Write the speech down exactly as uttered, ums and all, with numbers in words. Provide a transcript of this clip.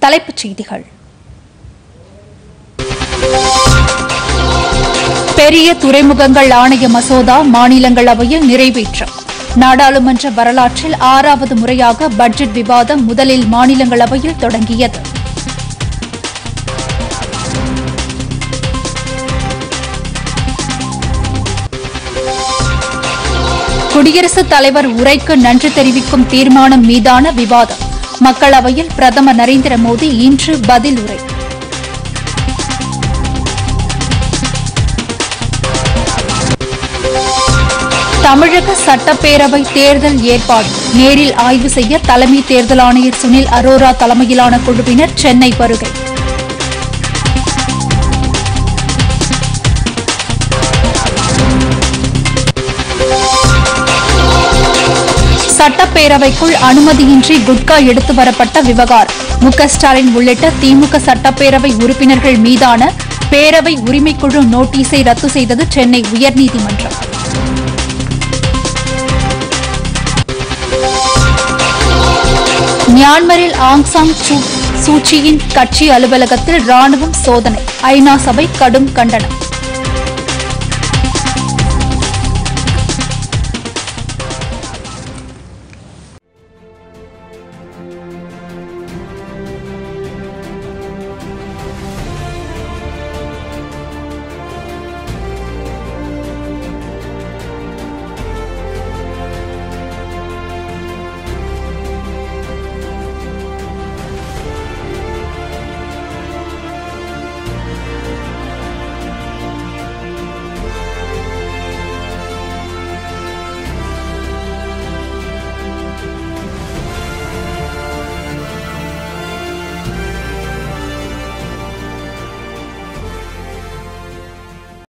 தலைப்புச் செய்திகள். பெரிய துறைமுகங்கள் ஆணைய மசோதா மாநிலங்களவையில் நிறைவேற்றம். நாடாளுமன்ற வரலாற்றில் ஆறாவது முறையாக பட்ஜெட் விவாதம் முதலில் மாநிலங்களவையில் தொடங்கியது. குடியரசுத் தலைவர் உரைக்கு நன்றி தெரிவிக்கும் தீர்மானம் மீதான விவாதம். மக்களவையில் பிரதமர் நரேந்திர மோடி இன்று பதில் உரை. தமிழக சட்டப்பேரவை தேர்தல் ஏற்பாடு நேரில் ஆய்வு செய்ய தலைமை தேர்தல் ஆணையர் சுனில் அரோரா தலைமையிலான குழுவினர் சென்னை வருகை. சட்டப்பேரவைக்குள் அனுமதியின்றி குட்கா எடுத்து வரப்பட்ட விவகாரம். மு க ஸ்டாலின் உள்ளிட்ட திமுக சட்டப்பேரவை உறுப்பினர்கள் மீதான பேரவை உரிமைக்குழு நோட்டீஸை ரத்து செய்தது சென்னை உயர்நீதிமன்றம். மியான்மரில் ஆங் சான் சூச்சியின் கட்சி அலுவலகத்தில் ராணுவம் சோதனை. ஐநா சபை கடும் கண்டனம்.